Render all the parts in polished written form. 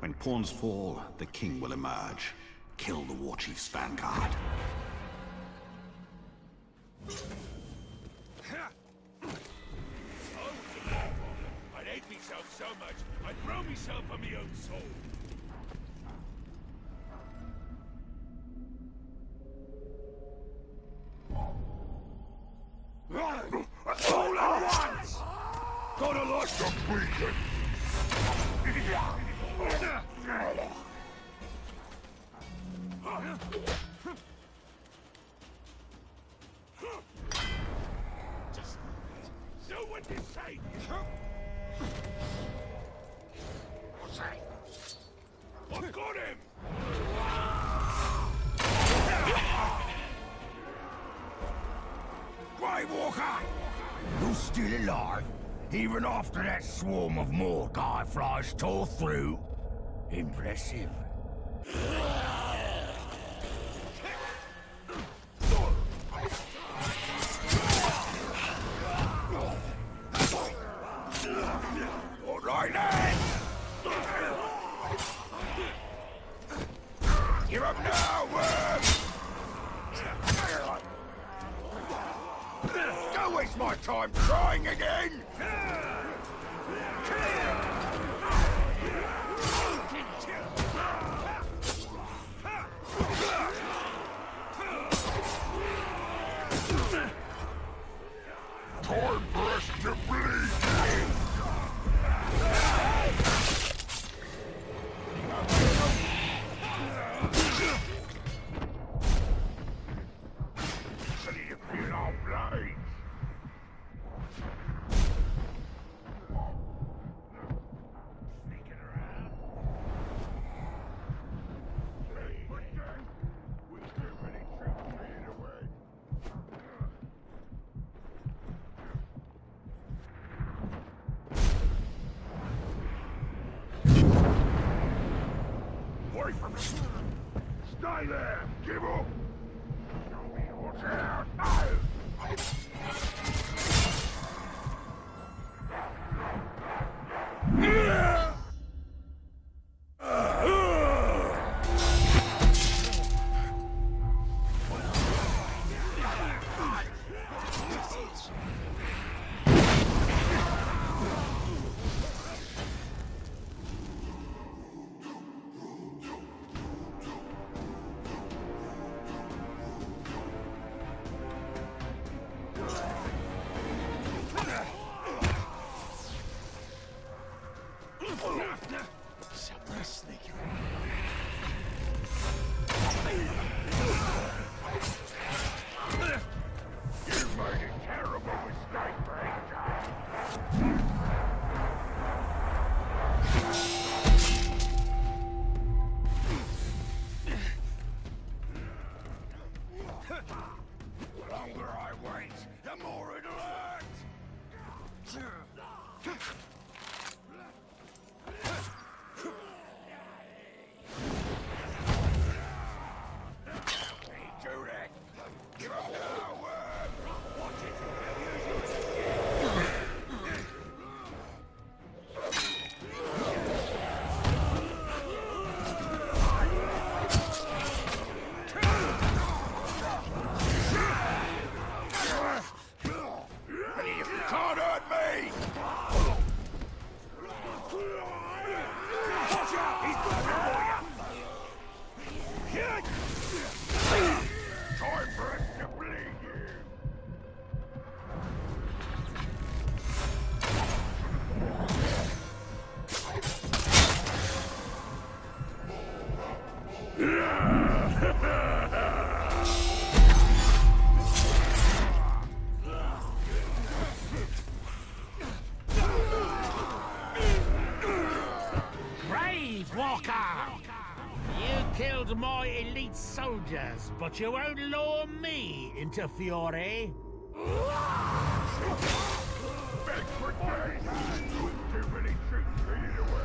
When pawns fall, the king will emerge. Kill the Warchiefs' vanguard. I'd hate myself so much, I'd throw myself on my own soul. All at once! Gotta like some beacon! Just do what you say! I've got him! Grey Walker! You're still alive, even after that swarm of Mordor flies tore through? Impressive. All right then! Give up now, worm! Don't waste my time trying again! Time for us to bleed! Stay there! Give up! Show me what's out! The longer I wait, the more it'll hurt! Give up now, watch it! Can't hurt me! Watch out! He's coming for you! Time for us to bleed you! Walker! You killed my elite soldiers, but you won't lure me into fury. Beg for days! Too many troops for you to win!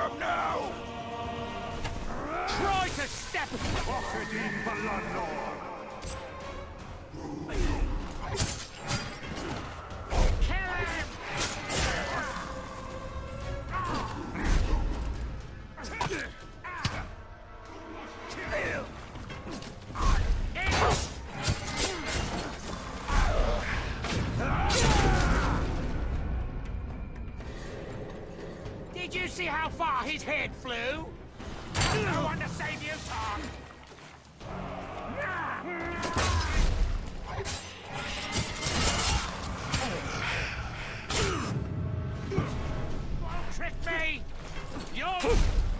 them now! Try to step... Pocket in Balandor! Kill him! Did you see how far his head flew? No one to save you, Tom! Won't trick me! You're...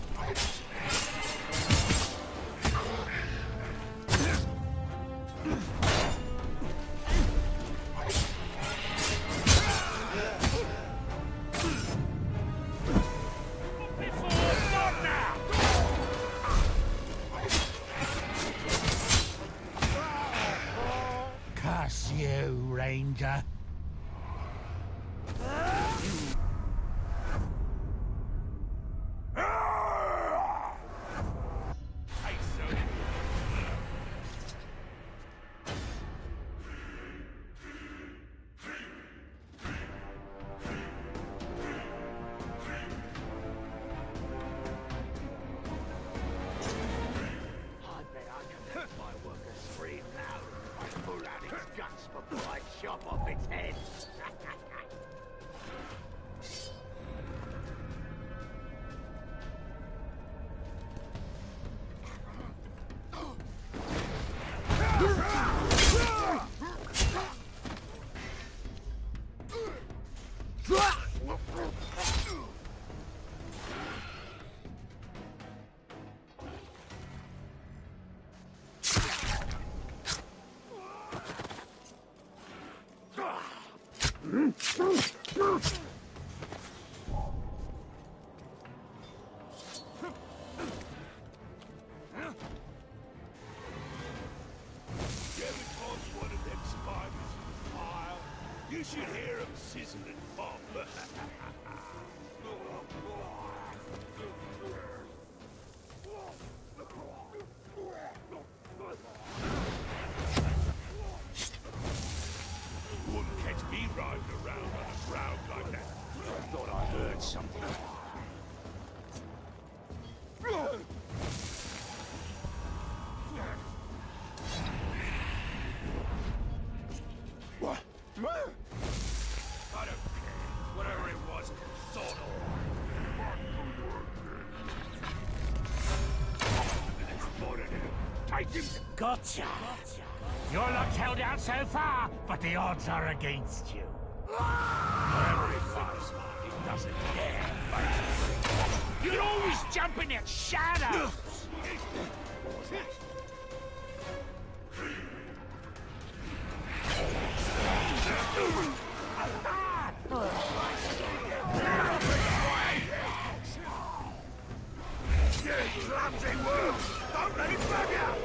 Curse you, Ranger. Chop off its head. You should hear them sizzle and pop. Wouldn't catch me riding around on the ground like that. I thought I heard something. What? I don't care. Whatever it was, sort of. There's more to do. Take him. Gotcha. Your luck's held out so far, but the odds are against you. Whatever it was, it doesn't care. You're always jumping at Shadow. Clumsy worm! Don't let him grab you!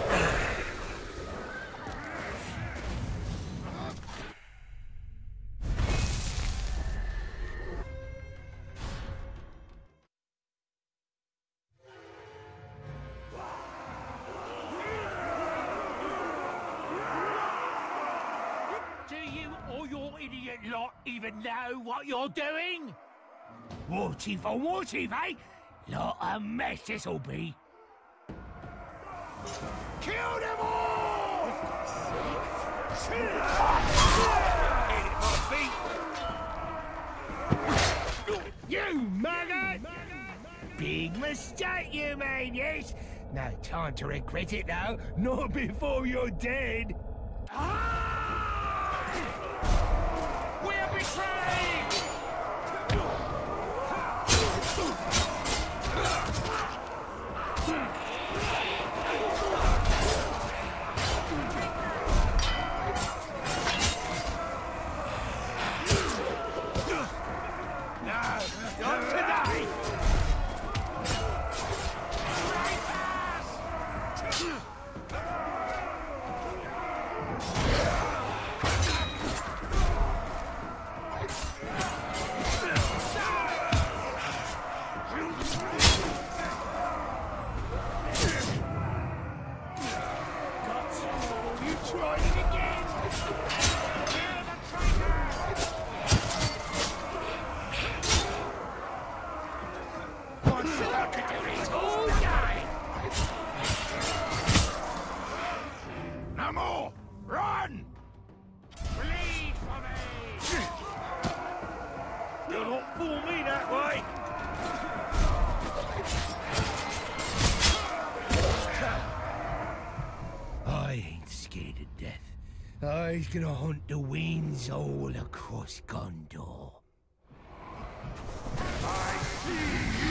Do you or your idiot lot even know what you're doing? Warchief for Warchief, eh? Lot of mess this'll be. Kill them all! Hit my feet! You maggot! Big mistake you made, yes? No time to regret it, though. Not before you're dead. We're betrayed! Not today! Traitors! You tried it again! You're the traitor! What's that to do it all day? No more! Run! Bleed for me! You'll not fool me that way! I ain't scared of death. I's gonna hunt the winds all across Gondor. I see